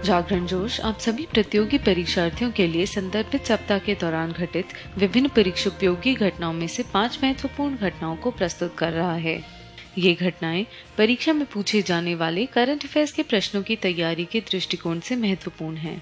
जागरण जोश आप सभी प्रतियोगी परीक्षार्थियों के लिए संदर्भित सप्ताह के दौरान घटित विभिन्न परीक्षा उपयोगी घटनाओं में से 5 महत्वपूर्ण घटनाओं को प्रस्तुत कर रहा है। ये घटनाएं परीक्षा में पूछे जाने वाले करंट अफेयर्स के प्रश्नों की तैयारी के दृष्टिकोण से महत्वपूर्ण हैं।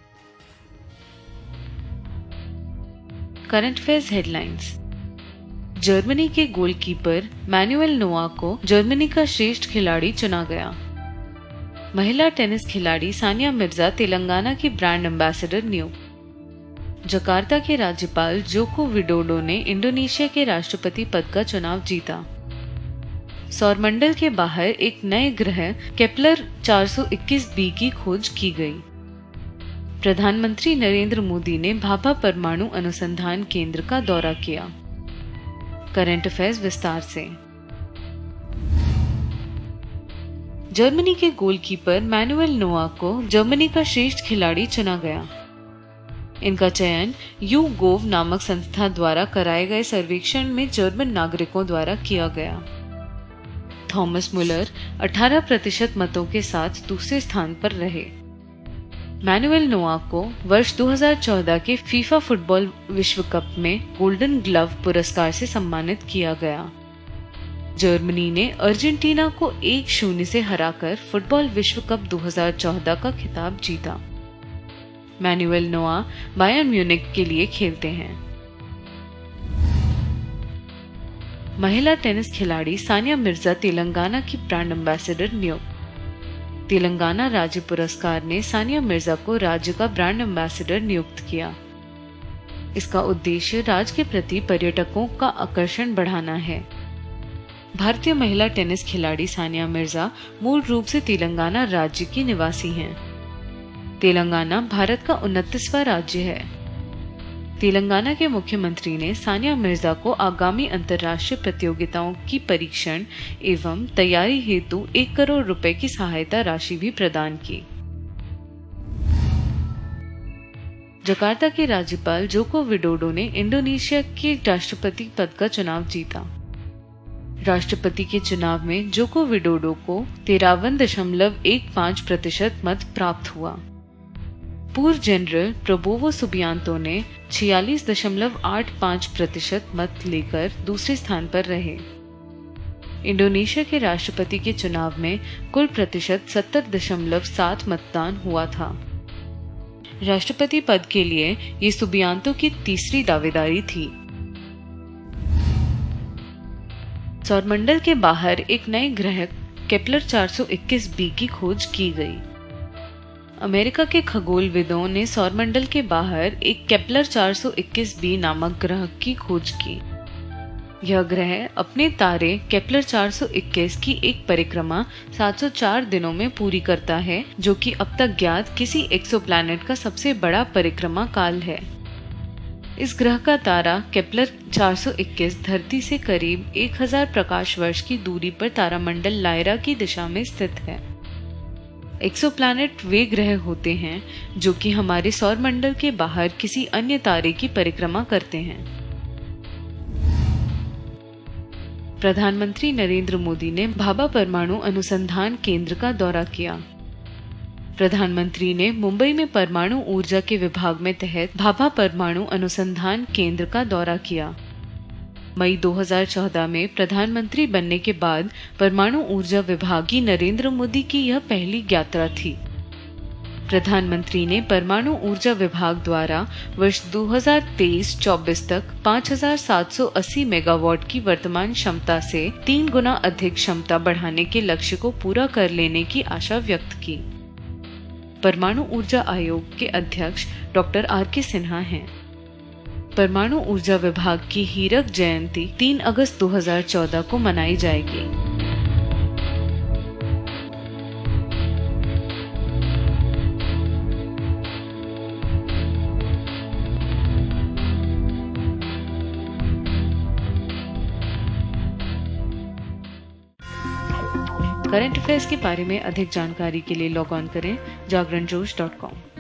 Current affairs headlines. जर्मनी के गोलकीपर मैनुएल नोआ को जर्मनी का श्रेष्ठ खिलाड़ी चुना गया। महिला टेनिस खिलाड़ी सानिया मिर्जा तेलंगाना की ब्रांड एम्बेसडर नियुक्त। जकार्ता के राज्यपाल जोको विडोडो ने इंडोनेशिया के राष्ट्रपति पद का चुनाव जीता। सौरमंडल के बाहर एक नए ग्रह केपलर 421b की खोज की गई। प्रधानमंत्री नरेंद्र मोदी ने भाभा परमाणु अनुसंधान केंद्र का दौरा किया। करंट अफेयर्स विस्तार से। जर्मनी के गोलकीपर मैनुएल नोआ को जर्मनी का श्रेष्ठ खिलाड़ी चुना गया। इनका चयन YouGov नामक संस्था द्वारा कराए गए सर्वेक्षण में जर्मन नागरिकों द्वारा किया गया। थॉमस मुलर 18% मतों के साथ दूसरे स्थान पर रहे। मैनुएल नोआ को वर्ष 2014 के फीफा फुटबॉल विश्व कप में गोल्डन ग्लव पुरस्कार से सम्मानित किया गया। जर्मनी ने अर्जेंटीना को 1-0 से हराकर फुटबॉल विश्व कप 2014 का खिताब जीता। मैनुएल नोआ बायर्न म्यूनिख के लिए खेलते हैं। महिला टेनिस खिलाड़ी सानिया मिर्जा तेलंगाना की ब्रांड एम्बेसडर नियुक्त। तेलंगाना राज्य पुरस्कार ने सानिया मिर्जा को राज्य का ब्रांड एम्बेसडर नियुक्त किया। इसका उद्देश्य राज्य के प्रति पर्यटकों का आकर्षण बढ़ाना है। भारतीय महिला टेनिस खिलाड़ी सानिया मिर्जा मूल रूप से तेलंगाना राज्य की निवासी हैं। तेलंगाना भारत का 29वां राज्य है। तेलंगाना के मुख्यमंत्री ने सानिया मिर्जा को आगामी अंतर्राष्ट्रीय प्रतियोगिताओं की परीक्षण एवं तैयारी हेतु 1 करोड़ रुपए की सहायता राशि भी प्रदान की। जकार्ता के राज्यपाल जोको विडोडो ने इंडोनेशिया के राष्ट्रपति पद का चुनाव जीता। राष्ट्रपति के चुनाव में जोको विडोडो को 53.15% मत प्राप्त हुआ। पूर्व जनरल प्रबोवो सुबियांतो ने 46.85% मत लेकर दूसरे स्थान पर रहे। इंडोनेशिया के राष्ट्रपति के चुनाव में कुल प्रतिशत 70.7 मतदान हुआ था। राष्ट्रपति पद के लिए ये सुबियांतो की तीसरी दावेदारी थी। सौरमंडल के बाहर एक नए ग्रह केपलर 421b की खोज की गई। अमेरिका के खगोलविदों ने सौरमंडल के बाहर एक केपलर 421b नामक ग्रह की खोज की। यह ग्रह अपने तारे केपलर 421 की एक परिक्रमा 704 दिनों में पूरी करता है, जो कि अब तक ज्ञात किसी एक्सोप्लैनेट का सबसे बड़ा परिक्रमा काल है। इस ग्रह का तारा केपलर 421 धरती से करीब 1000 प्रकाश वर्ष की दूरी पर तारामंडल लायरा की दिशा में स्थित है। एक्सोप्लैनेट वे ग्रह होते हैं जो कि हमारे सौरमंडल के बाहर किसी अन्य तारे की परिक्रमा करते हैं। प्रधानमंत्री नरेंद्र मोदी ने भाभा परमाणु अनुसंधान केंद्र का दौरा किया। प्रधानमंत्री ने मुंबई में परमाणु ऊर्जा के विभाग में तहत भाभा परमाणु अनुसंधान केंद्र का दौरा किया। मई 2014 में प्रधानमंत्री बनने के बाद परमाणु ऊर्जा विभाग की नरेंद्र मोदी की यह पहली यात्रा थी। प्रधानमंत्री ने परमाणु ऊर्जा विभाग द्वारा वर्ष 2023-24 तक 5780 मेगावाट की वर्तमान क्षमता से 3 गुना अधिक क्षमता बढ़ाने के लक्ष्य को पूरा कर लेने की आशा व्यक्त की। परमाणु ऊर्जा आयोग के अध्यक्ष डॉक्टर R.K. सिन्हा हैं। परमाणु ऊर्जा विभाग की हीरक जयंती 3 अगस्त 2014 को मनाई जाएगी। करंट अफेयर्स के बारे में अधिक जानकारी के लिए लॉग ऑन करें जागरणजोश.com।